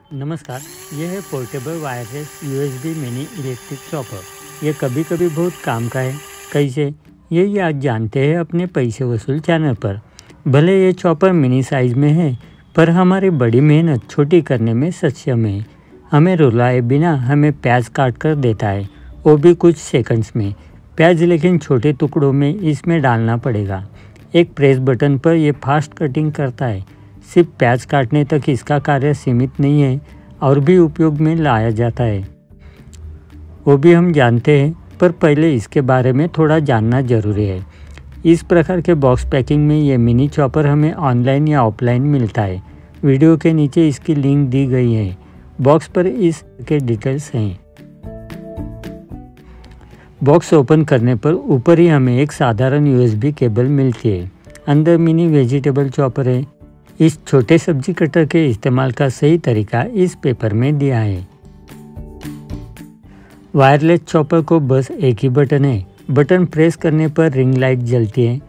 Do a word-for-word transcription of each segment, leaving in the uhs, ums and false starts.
नमस्कार, यह है portable wireless USB mini electric chopper. ये कभी कभी बहुत काम का है। कैसे, यही आज जानते हैं अपने पैसे वसूल चैनल पर। भले ये चॉपर मिनी साइज में है, पर हमारी बड़ी मेहनत छोटी करने में सक्षम है। हमें रुलाए बिना हमें प्याज काट कर देता है, वो भी कुछ सेकंड्स में। प्याज लेकिन छोटे टुकड़ों में इसमें डालना पड़ेगा। एक प्रेस बटन पर यह फास्ट कटिंग करता है। सिर्फ प्याज काटने तक इसका कार्य सीमित नहीं है, और भी उपयोग में लाया जाता है, वो भी हम जानते हैं। पर पहले इसके बारे में थोड़ा जानना जरूरी है। इस प्रकार के बॉक्स पैकिंग में ये मिनी चॉपर हमें ऑनलाइन या ऑफलाइन मिलता है। वीडियो के नीचे इसकी लिंक दी गई है। बॉक्स पर इसके डिटेल्स हैं। बॉक्स ओपन करने पर ऊपर ही हमें एक साधारण यूएसबी केबल मिलती है। अंदर मिनी वेजिटेबल चॉपर है। इस छोटे सब्जी कटर के इस्तेमाल का सही तरीका इस पेपर में दिया है। वायरलेस चॉपर को बस एक ही बटन है। बटन प्रेस करने पर रिंग लाइट जलती है।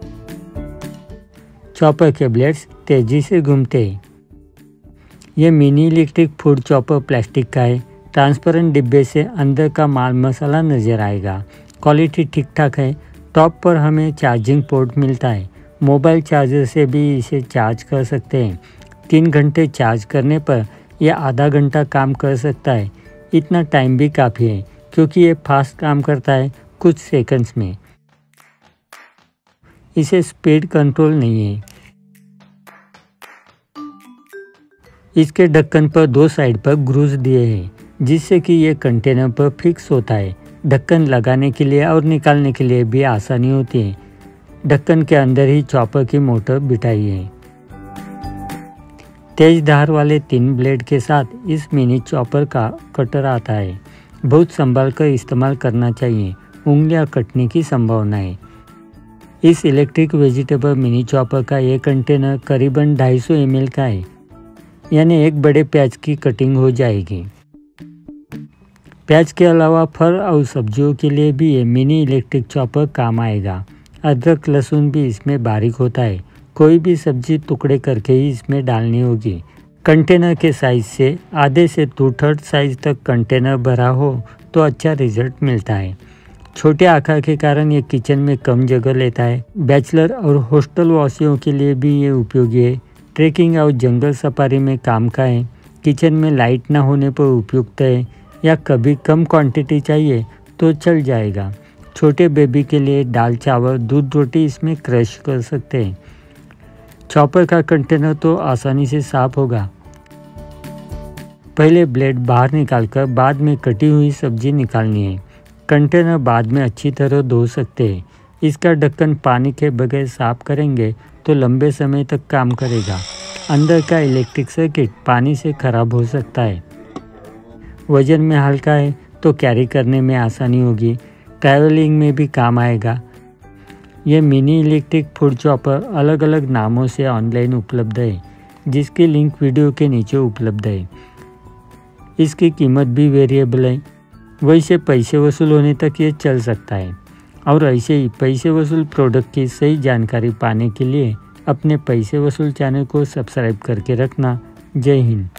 चॉपर के ब्लेड्स तेजी से घूमते हैं। यह mini electric food chopper plastic का है। ट्रांसपेरेंट डिब्बे से अंदर का माल मसाला नजर आएगा। क्वालिटी ठीक ठाक है। टॉप पर हमें चार्जिंग पोर्ट मिलता है। मोबाइल चार्जर से भी इसे चार्ज कर सकते हैं। तीन घंटे चार्ज करने पर यह आधा घंटा काम कर सकता है। इतना टाइम भी काफ़ी है, क्योंकि ये फास्ट काम करता है कुछ सेकंड्स में। इसे स्पीड कंट्रोल नहीं है। इसके ढक्कन पर दो साइड पर ग्रूज दिए हैं, जिससे कि ये कंटेनर पर फिक्स होता है। ढक्कन लगाने के लिए और निकालने के लिए भी आसानी होती है। ढक्कन के अंदर ही चॉपर की मोटर बिठाई है। तेज धार वाले तीन ब्लेड के साथ इस मिनी चॉपर का कटर आता है। बहुत संभाल कर इस्तेमाल करना चाहिए, उंगलियां कटने की संभावना है। इस इलेक्ट्रिक वेजिटेबल मिनी चॉपर का ये कंटेनर करीबन ढाई सौ एम एल का है, यानी एक बड़े प्याज की कटिंग हो जाएगी। प्याज के अलावा फल और सब्जियों के लिए भी ये मिनी इलेक्ट्रिक चॉपर काम आएगा। अदरक लहसुन भी इसमें बारीक होता है। कोई भी सब्जी टुकड़े करके ही इसमें डालनी होगी। कंटेनर के साइज से आधे से टू थर्ड साइज तक कंटेनर भरा हो तो अच्छा रिजल्ट मिलता है। छोटे आकार के कारण ये किचन में कम जगह लेता है। बैचलर और हॉस्टल वासियों के लिए भी ये उपयोगी है। ट्रेकिंग और जंगल सफारी में काम का है। किचन में लाइट ना होने पर उपयुक्त है, या कभी कम क्वांटिटी चाहिए तो चल जाएगा। छोटे बेबी के लिए दाल चावल दूध रोटी इसमें क्रश कर सकते हैं। चॉपर का कंटेनर तो आसानी से साफ होगा। पहले ब्लेड बाहर निकालकर बाद में कटी हुई सब्जी निकालनी है। कंटेनर बाद में अच्छी तरह धो सकते हैं। इसका ढक्कन पानी के बगैर साफ करेंगे तो लंबे समय तक काम करेगा। अंदर का इलेक्ट्रिक सर्किट पानी से खराब हो सकता है। वजन में हल्का है तो कैरी करने में आसानी होगी। ट्रैवलिंग में भी काम आएगा। यह मिनी इलेक्ट्रिक फूड चॉपर अलग अलग नामों से ऑनलाइन उपलब्ध है, जिसकी लिंक वीडियो के नीचे उपलब्ध है। इसकी कीमत भी वेरिएबल है। वैसे पैसे वसूल होने तक ये चल सकता है। और ऐसे ही पैसे वसूल प्रोडक्ट की सही जानकारी पाने के लिए अपने पैसे वसूल चैनल को सब्सक्राइब करके रखना। जय हिंद।